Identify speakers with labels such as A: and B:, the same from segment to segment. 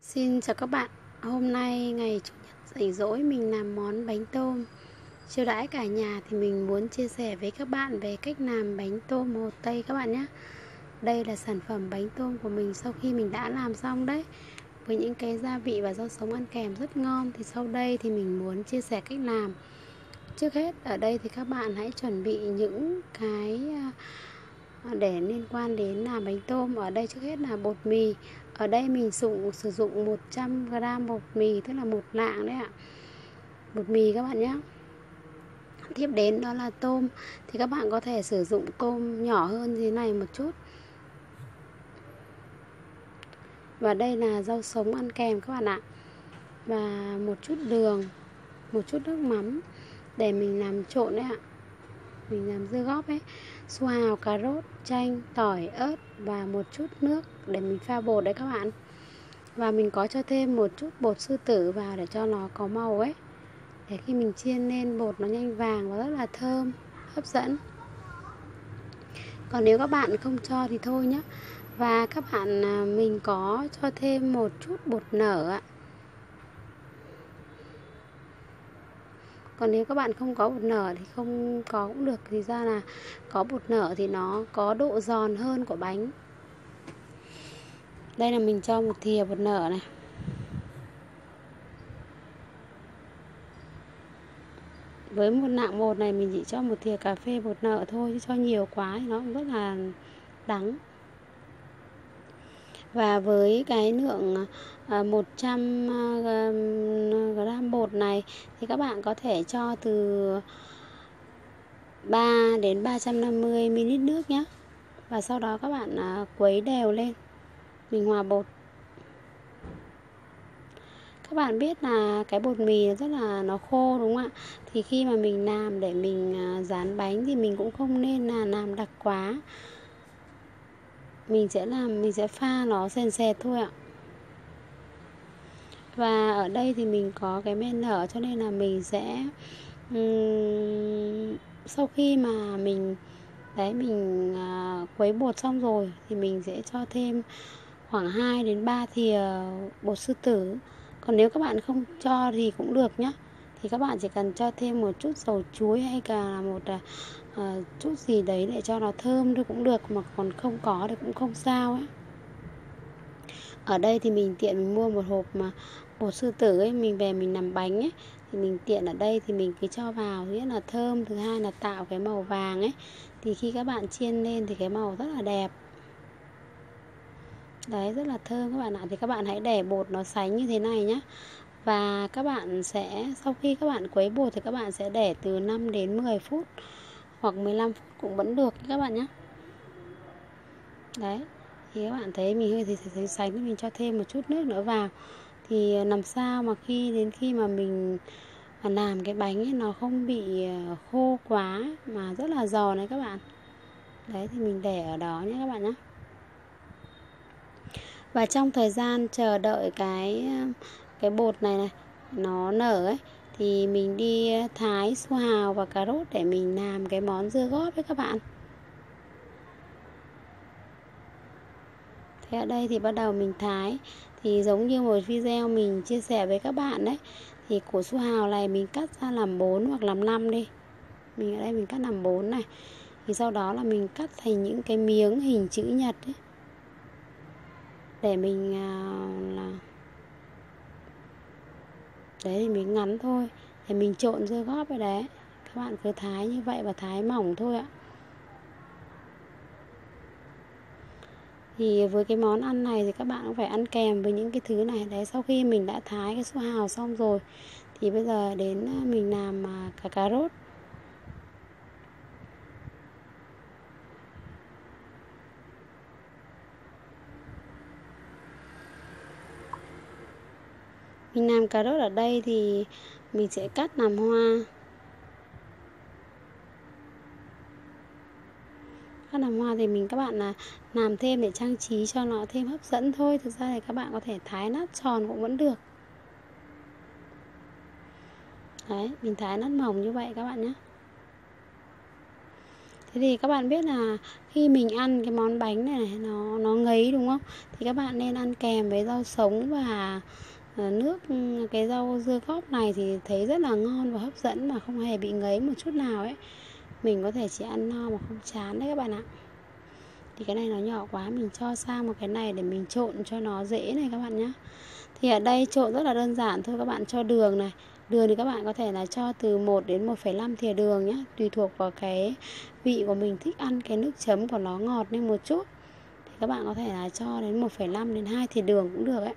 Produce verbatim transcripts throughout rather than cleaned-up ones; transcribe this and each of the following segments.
A: Xin chào các bạn. Hôm nay ngày Chủ nhật rảnh rỗi mình làm món bánh tôm chiêu đãi cả nhà thì mình muốn chia sẻ với các bạn về cách làm bánh tôm Hồ Tây các bạn nhé. Đây là sản phẩm bánh tôm của mình sau khi mình đã làm xong đấy, với những cái gia vị và rau sống ăn kèm rất ngon. Thì sau đây thì mình muốn chia sẻ cách làm. Trước hết ở đây thì các bạn hãy chuẩn bị những cái để liên quan đến làm bánh tôm. Ở đây trước hết là bột mì. Ở đây mình dùng, sử dụng một trăm gam bột mì, tức là một lạng đấy ạ, bột mì các bạn nhé. Tiếp đến đó là tôm. Thì các bạn có thể sử dụng tôm nhỏ hơn thế này một chút. Và đây là rau sống ăn kèm các bạn ạ. Và một chút đường, một chút nước mắm để mình làm trộn đấy ạ. Mình làm dưa góp ấy, su hào, cà rốt, chanh, tỏi, ớt và một chút nước để mình pha bột đấy các bạn. Và mình có cho thêm một chút bột sư tử vào để cho nó có màu ấy, để khi mình chiên lên bột nó nhanh vàng và rất là thơm, hấp dẫn. Còn nếu các bạn không cho thì thôi nhé. Và các bạn mình có cho thêm một chút bột nở ạ. Còn nếu các bạn không có bột nở thì không có cũng được. Thì ra là có bột nở thì nó có độ giòn hơn của bánh. Đây là mình cho một thìa bột nở này. Với một lạng bột này mình chỉ cho một thìa cà phê bột nở thôi, chứ cho nhiều quá thì nó cũng rất là đắng. Và với cái lượng một trăm gam bột này thì các bạn có thể cho từ ba đến ba trăm năm mươi mi li lít nước nhé. Và sau đó các bạn quấy đều lên. Mình hòa bột. Các bạn biết là cái bột mì rất là nó khô đúng không ạ? Thì khi mà mình làm để mình dán bánh thì mình cũng không nên là làm đặc quá. Mình sẽ làm mình sẽ pha nó sền sệt thôi ạ. Và ở đây thì mình có cái men nở cho nên là mình sẽ um, sau khi mà mình đấy mình uh, quấy bột xong rồi thì mình sẽ cho thêm khoảng hai đến ba thìa bột sư tử. Còn nếu các bạn không cho thì cũng được nhé. Thì các bạn chỉ cần cho thêm một chút dầu chuối hay cả một uh, chút gì đấy để cho nó thơm thôi cũng được, mà còn không có thì cũng không sao ấy. Ở đây thì mình tiện mình mua một hộp mà bột sư tử ấy, mình về mình làm bánh ấy, thì mình tiện ở đây thì mình cứ cho vào, thứ nhất là thơm, thứ hai là tạo cái màu vàng ấy. Thì khi các bạn chiên lên thì cái màu rất là đẹp. Đấy, rất là thơm các bạn ạ. Thì các bạn hãy để bột nó sánh như thế này nhé. Và các bạn sẽ, sau khi các bạn quấy bột thì các bạn sẽ để từ năm đến mười phút hoặc mười lăm phút cũng vẫn được các bạn nhé. Đấy, thì các bạn thấy mình hơi thì thấy sánh thì mình cho thêm một chút nước nữa vào. Thì làm sao mà khi đến khi mà mình làm cái bánh ấy nó không bị khô quá mà rất là giòn đấy các bạn. Đấy thì mình để ở đó nhé các bạn nhé. Và trong thời gian chờ đợi cái cái bột này này nó nở ấy thì mình đi thái su hào và cà rốt để mình làm cái món dưa góp đấy các bạn. Thế ở đây thì bắt đầu mình thái. Thì giống như một video mình chia sẻ với các bạn đấy, thì củ su hào này mình cắt ra làm bốn hoặc làm năm đi. Mình ở đây mình cắt làm bốn này. Thì sau đó là mình cắt thành những cái miếng hình chữ nhật ấy, để mình là đấy thì miếng ngắn thôi, để mình trộn dưa góp ở đấy. Các bạn cứ thái như vậy và thái mỏng thôi ạ. Thì với cái món ăn này thì các bạn cũng phải ăn kèm với những cái thứ này. Đấy, sau khi mình đã thái cái su hào xong rồi thì bây giờ đến mình làm cả cà rốt. Mình làm cà rốt ở đây thì mình sẽ cắt làm hoa. Cắt làm hoa thì mình các bạn là làm thêm để trang trí cho nó thêm hấp dẫn thôi. Thực ra thì các bạn có thể thái nát tròn cũng vẫn được. Đấy, mình thái nát mỏng như vậy các bạn nhé. Thế thì các bạn biết là khi mình ăn cái món bánh này, này nó nó ngấy đúng không? Thì các bạn nên ăn kèm với rau sống và nước cái rau dưa góp này thì thấy rất là ngon và hấp dẫn mà không hề bị ngấy một chút nào ấy. Mình có thể chỉ ăn no mà không chán đấy các bạn ạ. Thì cái này nó nhỏ quá, mình cho sang một cái này để mình trộn cho nó dễ này các bạn nhé. Thì ở đây trộn rất là đơn giản thôi, các bạn cho đường này. Đường thì các bạn có thể là cho từ một đến một phẩy năm thìa đường nhé, tùy thuộc vào cái vị của mình, thích ăn cái nước chấm của nó ngọt lên một chút thì các bạn có thể là cho đến một phẩy năm đến hai thìa đường cũng được ấy.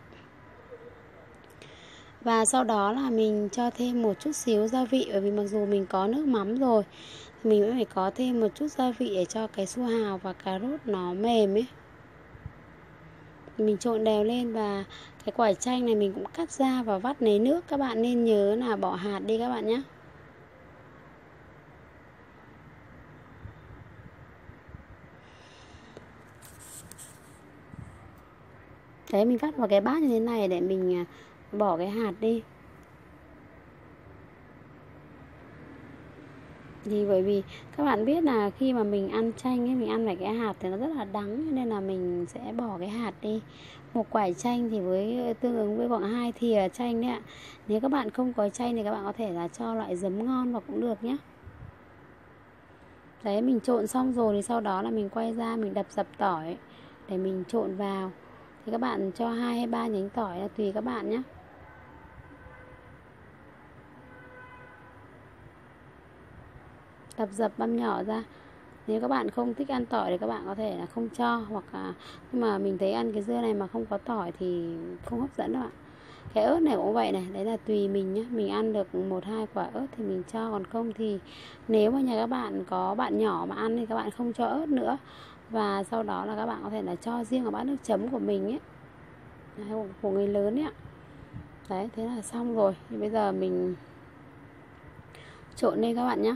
A: Và sau đó là mình cho thêm một chút xíu gia vị, bởi vì mặc dù mình có nước mắm rồi thì mình vẫn phải có thêm một chút gia vị để cho cái su hào và cà rốt nó mềm ấy. Mình trộn đều lên và cái quả chanh này mình cũng cắt ra và vắt lấy nước. Các bạn nên nhớ là bỏ hạt đi các bạn nhé. Đấy, mình vắt vào cái bát như thế này để mình bỏ cái hạt đi. Thì bởi vì các bạn biết là khi mà mình ăn chanh ấy, mình ăn phải cái hạt thì nó rất là đắng, nên là mình sẽ bỏ cái hạt đi. Một quả chanh thì với tương ứng với khoảng hai thìa chanh đấy ạ. Nếu các bạn không có chanh thì các bạn có thể là cho loại giấm ngon vào cũng được nhé. Đấy, mình trộn xong rồi thì sau đó là mình quay ra mình đập dập tỏi để mình trộn vào. Thì các bạn cho hai hay ba nhánh tỏi là tùy các bạn nhé. Đập dập băm nhỏ ra. Nếu các bạn không thích ăn tỏi thì các bạn có thể là không cho, hoặc là nhưng mà mình thấy ăn cái dưa này mà không có tỏi thì không hấp dẫn đâu ạ. Cái ớt này cũng vậy này, đấy là tùy mình nhé. Mình ăn được một hai quả ớt thì mình cho, còn không thì nếu mà nhà các bạn có bạn nhỏ mà ăn thì các bạn không cho ớt nữa. Và sau đó là các bạn có thể là cho riêng vào bát nước chấm của mình ấy, của người lớn ấy ạ. Đấy, thế là xong rồi. Thì bây giờ mình trộn lên các bạn nhé.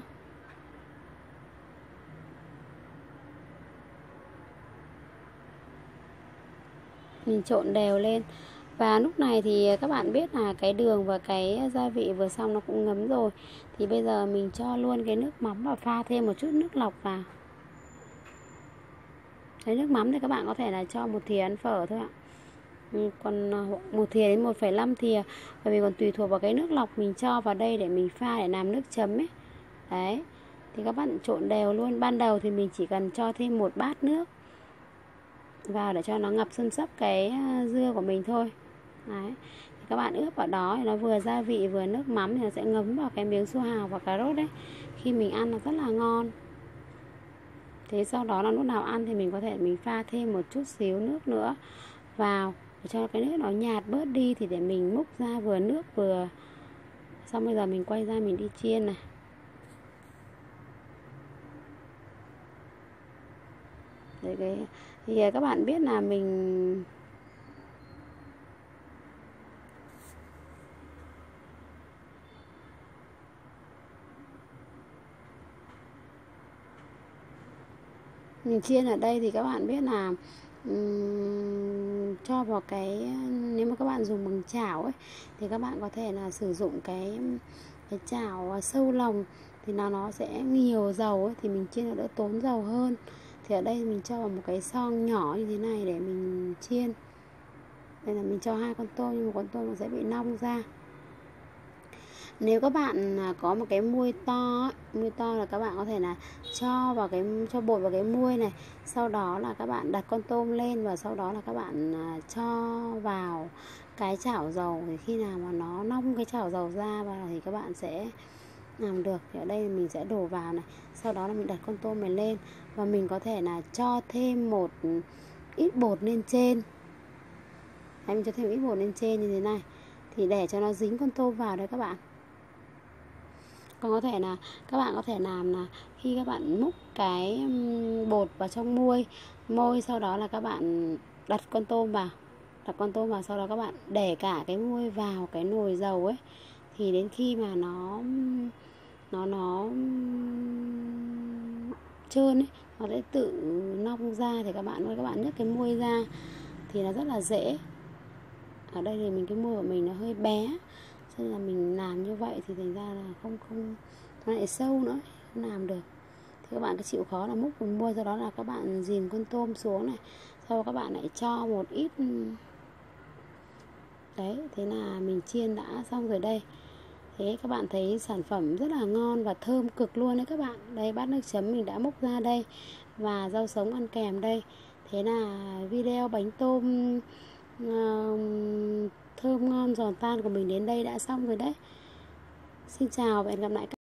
A: Mình trộn đều lên. Và lúc này thì các bạn biết là cái đường và cái gia vị vừa xong nó cũng ngấm rồi. Thì bây giờ mình cho luôn cái nước mắm và pha thêm một chút nước lọc vào. Cái nước mắm thì các bạn có thể là cho một thìa ăn phở thôi ạ. Còn một thìa đến một phẩy năm thìa, bởi vì còn tùy thuộc vào cái nước lọc mình cho vào đây để mình pha để làm nước chấm ấy. Đấy, thì các bạn trộn đều luôn. Ban đầu thì mình chỉ cần cho thêm một bát nước vào để cho nó ngập xâm xấp cái dưa của mình thôi. Đấy, thì các bạn ướp vào đó thì nó vừa gia vị vừa nước mắm thì nó sẽ ngấm vào cái miếng su hào và cà rốt đấy. Khi mình ăn nó rất là ngon. Thế sau đó là lúc nào ăn thì mình có thể mình pha thêm một chút xíu nước nữa vào để cho cái nước nó nhạt bớt đi, thì để mình múc ra vừa nước vừa. Xong bây giờ mình quay ra mình đi chiên này. Đấy, cái thì các bạn biết là mình mình chiên ở đây thì các bạn biết là um, cho vào cái, nếu mà các bạn dùng bằng chảo ấy thì các bạn có thể là sử dụng cái cái chảo sâu lòng thì nó nó sẽ nhiều dầu ấy, thì mình chiên nó đỡ tốn dầu hơn. Thì ở đây mình cho vào một cái xoong nhỏ như thế này để mình chiên. Đây là mình cho hai con tôm, nhưng một con tôm nó sẽ bị nong ra. Nếu các bạn có một cái muôi to ấy, muôi to là các bạn có thể là cho vào cái cho bột vào cái muôi này, sau đó là các bạn đặt con tôm lên và sau đó là các bạn cho vào cái chảo dầu. Thì khi nào mà nó nong cái chảo dầu ra vào thì các bạn sẽ làm được. Thì ở đây mình sẽ đổ vào này, sau đó là mình đặt con tôm này lên và mình có thể là cho thêm một ít bột lên trên. Đấy, mình cho thêm ít bột lên trên như thế này thì để cho nó dính con tôm vào đấy các bạn. Còn có thể là các bạn có thể làm là khi các bạn múc cái bột vào trong muôi môi, sau đó là các bạn đặt con tôm vào đặt con tôm vào sau đó các bạn để cả cái muôi vào cái nồi dầu ấy, thì đến khi mà nó nó nó trơn ấy, nó sẽ tự nong ra thì các bạn ơi các bạn nhấc cái muôi ra thì nó rất là dễ. Ở đây thì mình cái muôi của mình nó hơi bé, cho nên là mình làm như vậy thì thành ra là không không nó lại sâu nữa, không làm được. Thì các bạn cứ chịu khó là múc cùng mua, sau đó là các bạn dìm con tôm xuống này, sau các bạn lại cho một ít đấy, thế là mình chiên đã xong rồi đây. Thế các bạn thấy sản phẩm rất là ngon và thơm cực luôn đấy các bạn. Đây bát nước chấm mình đã múc ra đây và rau sống ăn kèm đây. Thế là video bánh tôm uh, thơm ngon giòn tan của mình đến đây đã xong rồi đấy. Xin chào và hẹn gặp lại các bạn.